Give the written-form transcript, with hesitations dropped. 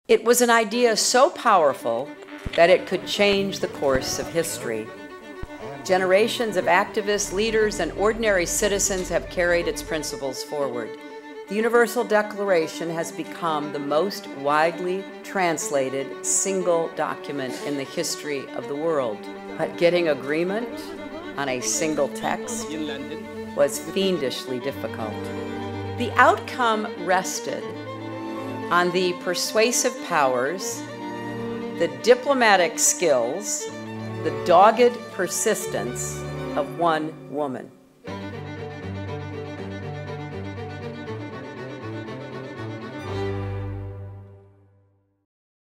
It was an idea so powerful that it could change the course of history. Generations of activists, leaders, and ordinary citizens have carried its principles forward. The Universal Declaration has become the most widely translated single document in the history of the world. But getting agreement on a single text was fiendishly difficult. The outcome rested on the persuasive powers, the diplomatic skills, the dogged persistence of one woman.